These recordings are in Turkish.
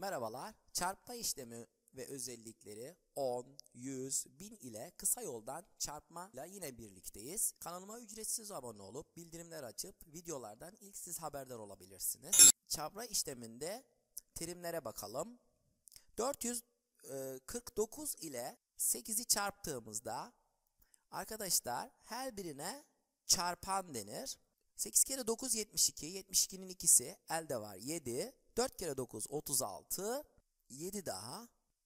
Merhabalar, çarpma işlemi ve özellikleri 10, 100, 1000 ile kısa yoldan çarpma ile yine birlikteyiz. Kanalıma ücretsiz abone olup bildirimler açıp videolardan ilk siz haberdar olabilirsiniz. Çarpma işleminde terimlere bakalım. 449 ile 8'i çarptığımızda arkadaşlar her birine çarpan denir. 8 kere 9 72, 72'nin ikisi elde var 7, 4 kere 9 36, 7 daha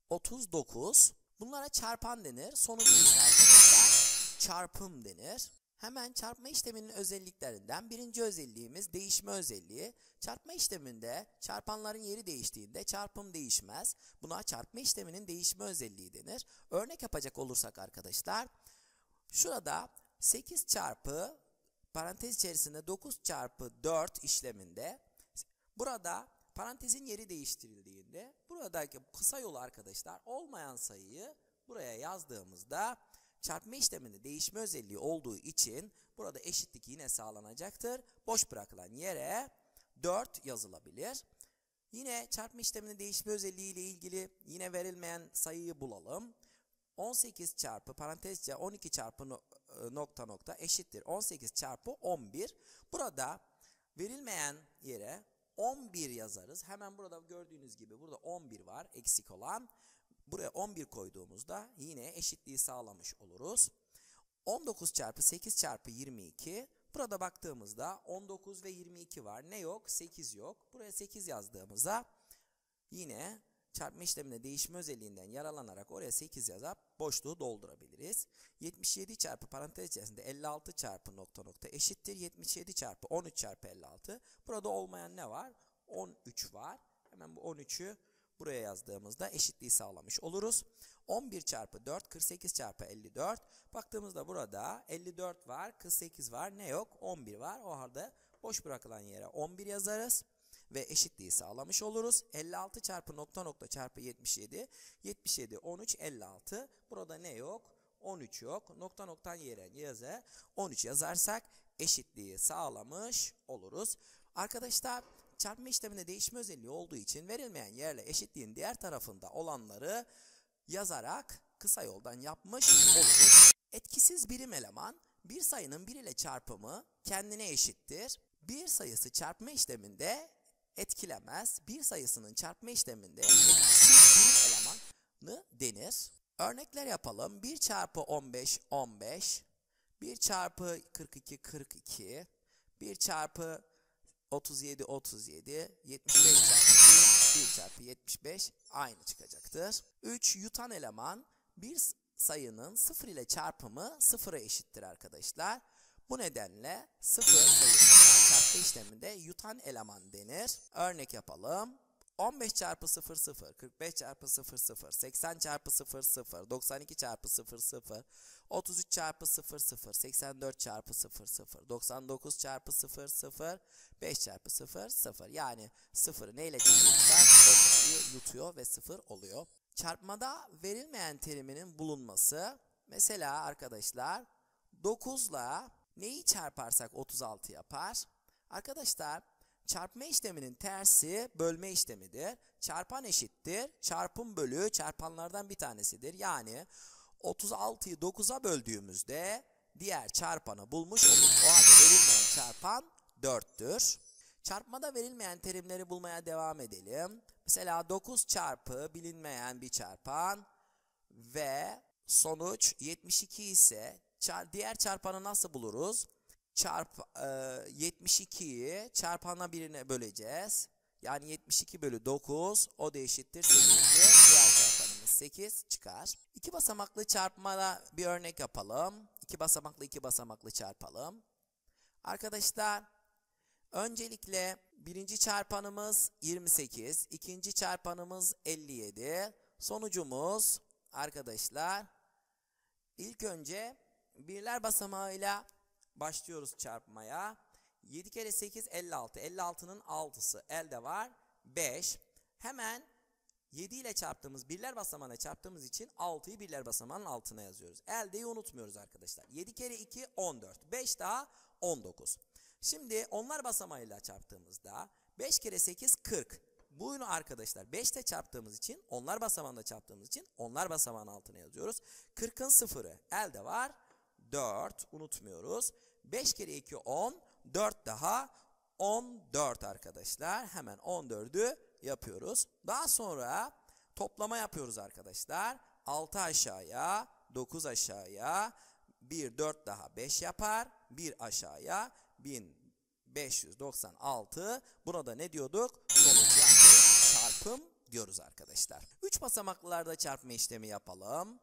39. Bunlara çarpan denir. Sonucu ise arkadaşlar çarpım denir. Hemen çarpma işleminin özelliklerinden birinci özelliğimiz değişme özelliği. Çarpma işleminde çarpanların yeri değiştiğinde çarpım değişmez. Buna çarpma işleminin değişme özelliği denir. Örnek yapacak olursak arkadaşlar, şurada 8 çarpı parantez içerisinde 9 çarpı 4 işleminde burada parantezin yeri değiştirildiğinde buradaki kısa yolu arkadaşlar olmayan sayıyı buraya yazdığımızda çarpma işleminde değişme özelliği olduğu için burada eşitlik yine sağlanacaktır. Boş bırakılan yere 4 yazılabilir. Yine çarpma işleminin değişme özelliği ile ilgili yine verilmeyen sayıyı bulalım. 18 çarpı parantez içi 12 çarpı nokta nokta eşittir 18 çarpı 11. Burada verilmeyen yere 11 yazarız. Hemen burada gördüğünüz gibi burada 11 var eksik olan. Buraya 11 koyduğumuzda yine eşitliği sağlamış oluruz. 19 çarpı 8 çarpı 22. Burada baktığımızda 19 ve 22 var. Ne yok? 8 yok. Buraya 8 yazdığımızda yine çarpma işlemine değişme özelliğinden yararlanarak oraya 8 yazıp boşluğu doldurabiliriz. 77 çarpı parantez içerisinde 56 çarpı nokta nokta eşittir 77 çarpı 13 çarpı 56. Burada olmayan ne var? 13 var. Hemen bu 13'ü buraya yazdığımızda eşitliği sağlamış oluruz. 11 çarpı 4 48 çarpı 54. Baktığımızda burada 54 var, 48 var. Ne yok? 11 var. O halde boş bırakılan yere 11 yazarız ve eşitliği sağlamış oluruz. 56 çarpı nokta nokta çarpı 77. 77, 13, 56. Burada ne yok? 13 yok. Nokta noktan yere 13 yazarsak eşitliği sağlamış oluruz. Arkadaşlar çarpma işleminde değişme özelliği olduğu için verilmeyen yerle eşitliğin diğer tarafında olanları yazarak kısa yoldan yapmış oluruz. Etkisiz birim eleman bir sayının 1 ile çarpımı kendine eşittir. Bir sayısı çarpma işleminde etkilemez. Bir sayısının çarpma işleminde etkisiz birim elemanı denir. Örnekler yapalım. 1 çarpı 15 15, 1 çarpı 42 42, 1 çarpı 37 37, 75 çarpı 1 çarpı 75 aynı çıkacaktır. 3 yutan eleman bir sayının 0 ile çarpımı 0'a eşittir arkadaşlar. Bu nedenle 0 sayısına çarpma işleminde yutan eleman denir. Örnek yapalım. 15 çarpı 0 0, 45 çarpı 0 0, 80 çarpı 0 0, 92 çarpı 0 0, 33 çarpı 0 0, 84 çarpı 0 0, 99 çarpı 0 0, 5 çarpı 0 0. Yani 0'ı neyle çarparsak o sayıyı yutuyor ve 0 oluyor. Çarpmada verilmeyen teriminin bulunması. Mesela arkadaşlar 9 ile neyi çarparsak 36 yapar? Arkadaşlar çarpma işleminin tersi bölme işlemidir. Çarpan eşittir. Çarpım bölü çarpanlardan bir tanesidir. Yani 36'yı 9'a böldüğümüzde diğer çarpanı bulmuş oluruz. O halde verilmeyen çarpan 4'tür. Çarpmada verilmeyen terimleri bulmaya devam edelim. Mesela 9 çarpı bilinmeyen bir çarpan ve sonuç 72 ise diğer çarpanı nasıl buluruz? 72'yi çarpanla birine böleceğiz. Yani 72 bölü 9 o da eşittir 8'dir. Diğer çarpanımız 8 çıkar. 2 basamaklı çarpmada bir örnek yapalım. 2 basamaklı çarpalım. Arkadaşlar öncelikle birinci çarpanımız 28. İkinci çarpanımız 57. Sonucumuz arkadaşlar ilk önce birler basamağıyla başlıyoruz çarpmaya. 7 kere 8 56. 56'nın 6'sı elde var 5. Hemen 7 ile çarptığımız birler basamağına çarptığımız için 6'yı birler basamağının altına yazıyoruz. Eldeyi unutmuyoruz arkadaşlar. 7 kere 2 14. 5 daha 19. Şimdi onlar basamağıyla çarptığımızda 5 kere 8 40. Bunu arkadaşlar 5 ile çarptığımız için, onlar basamağında çarptığımız için onlar basamağın altına yazıyoruz. 40'ın sıfırı elde var. 4 unutmuyoruz. 5 kere 2 10. 4 daha 14 arkadaşlar. Hemen 14'ü yapıyoruz. Daha sonra toplama yapıyoruz arkadaşlar. 6 aşağıya, 9 aşağıya, 1 4 daha 5 yapar. 1 aşağıya 1596. Buna da ne diyorduk? Sonuç yani çarpım diyoruz arkadaşlar. 3 basamaklılarda çarpma işlemi yapalım.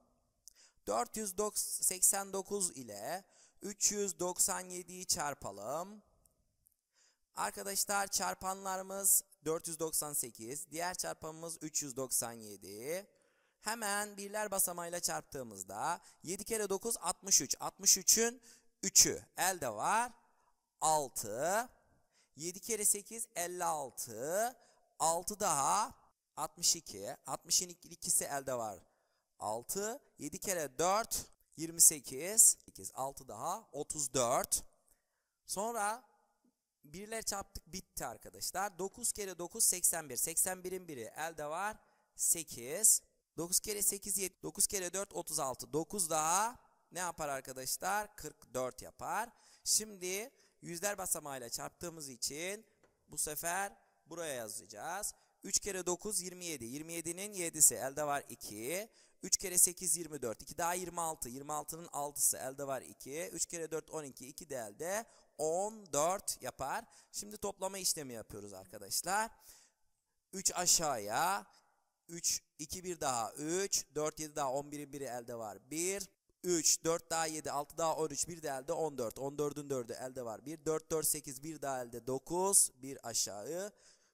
489 ile 397'yi çarpalım. Arkadaşlar çarpanlarımız 498, diğer çarpanımız 397. Hemen birler basamağıyla çarptığımızda 7 kere 9 63. 63'ün 3'ü elde var. 6. 7 kere 8 56. 6 daha 62. 60'ın ikisi elde var. 6. 7 kere 4 28. 6 daha 34. Sonra birler çarptık bitti arkadaşlar. 9 kere 9 81. 81'in biri elde var. 8. 9 kere 8 7. 9 kere 4 36. 9 daha ne yapar arkadaşlar? 44 yapar. Şimdi yüzler basamağıyla çarptığımız için bu sefer buraya yazacağız. 3 kere 9 27. 27'nin 7'si elde var 2. 3 kere 8 24. 2 daha 26. 26'nın 6'sı elde var 2. 3 kere 4 12. 2 de elde 14 yapar. Şimdi toplama işlemi yapıyoruz arkadaşlar. 3 aşağıya. 3 2 1 daha 3. 4 7 daha 11'in biri elde var 1. 3 4 daha 7 6 daha 13 1 de elde 14. 14'ün 4'ü elde var 1. 4 4 8 1 daha elde 9. 1 aşağı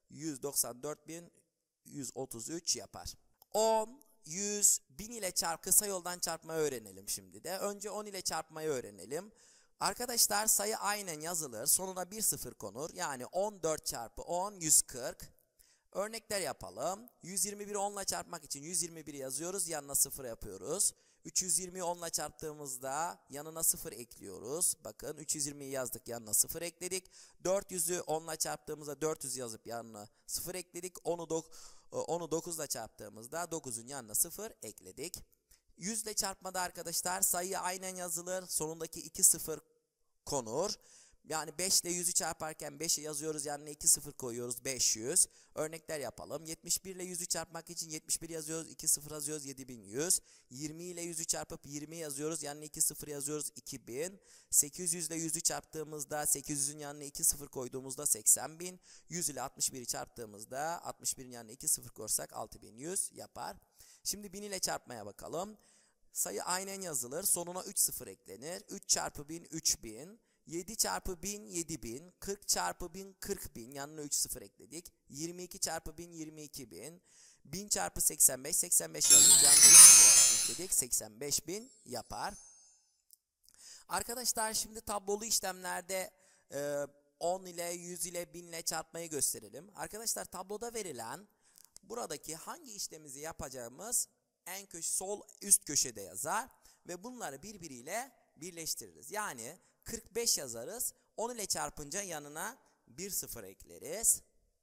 194.133 yapar. 10 100 1000 ile kısa yoldan çarpmayı öğrenelim şimdi de. Önce 10 ile çarpmayı öğrenelim. Arkadaşlar sayı aynen yazılır. Sonuna bir sıfır konur. Yani 14 çarpı 10 140. Örnekler yapalım. 121'i 10 ile çarpmak için 121'i yazıyoruz. Yanına 0 yapıyoruz. 320'yi 10 ile çarptığımızda yanına 0 ekliyoruz. Bakın 320'yi yazdık, yanına 0 ekledik. 400'ü 10 ile çarptığımızda 400 yazıp yanına 0 ekledik. 10'u 9 ile çarptığımızda 9'un yanına 0 ekledik. 100 ile çarpmada arkadaşlar sayı aynen yazılır. Sonundaki 2 sıfır konur. Yani 5 ile 100'ü çarparken 5'i yazıyoruz, yanına 2 sıfır koyuyoruz, 500. Örnekler yapalım. 71 ile 100'ü çarpmak için 71 yazıyoruz, 2 sıfır yazıyoruz, 7100. 20 ile 100'ü çarpıp 20 yazıyoruz, yanına 2 sıfır yazıyoruz, 2000. 800 ile 100'ü çarptığımızda 800'ün yanına 2 sıfır koyduğumuzda 80.000. 100 ile 61'i çarptığımızda 61'in yanına 2 sıfır koyarsak 6100 yapar. Şimdi 1000 ile çarpmaya bakalım. Sayı aynen yazılır. Sonuna 3 sıfır eklenir. 3 çarpı 1000 3000. 7 çarpı 1000 7000. 40 çarpı 1000 40.000. Yanına 3 sıfır ekledik. 22 çarpı 1000 22.000. 1000 çarpı 85 85 yazdık. Yanına 3 sıfır ekledik. 85.000 yapar. Arkadaşlar şimdi tablolu işlemlerde 10 ile 100 ile 1000 ile çarpmayı gösterelim. Arkadaşlar tabloda verilen buradaki hangi işlemimizi yapacağımız en sol üst köşede yazar ve bunları birbiriyle birleştiririz. Yani 45 yazarız. 10 ile çarpınca yanına 1 sıfır ekleriz.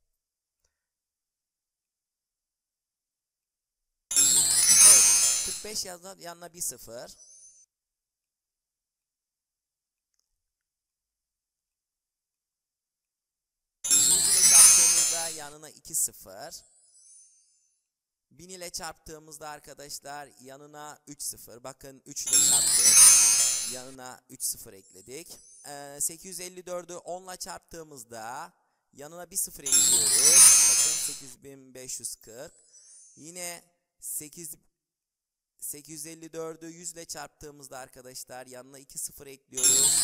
Evet, 45 yazar, yanına 1 sıfır. Yanına 2 sıfır. 1000 ile çarptığımızda arkadaşlar yanına 3 sıfır. Bakın 3 ile çarptık. Yanına 3 sıfır ekledik. 854'ü 10 ile çarptığımızda yanına 1 sıfır ekliyoruz. Bakın 8540. Yine 854'ü 100 ile çarptığımızda arkadaşlar yanına 2 sıfır ekliyoruz.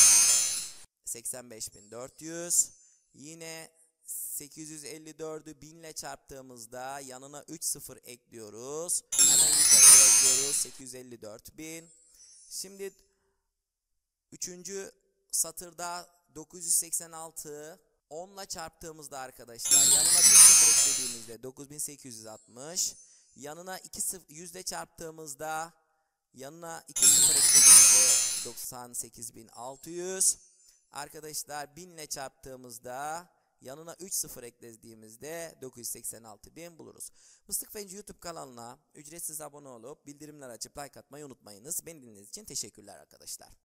85.400. Yine 854'ü 1000 ile çarptığımızda yanına 3 sıfır ekliyoruz. Hemen yukarıya yazıyoruz. 854.000. Şimdi 3. satırda 986 10 ile çarptığımızda arkadaşlar yanına 1 sıfır eklediğimizde 9860. Yanına 2 sıfır 100 ile çarptığımızda yanına 2 sıfır eklediğimizde 98.600. Arkadaşlar 1000 ile çarptığımızda yanına 3 sıfır eklediğimizde 986.000 buluruz. Mıstık Fenci YouTube kanalına ücretsiz abone olup bildirimler açıp like atmayı unutmayınız. Beni dinlediğiniz için teşekkürler arkadaşlar.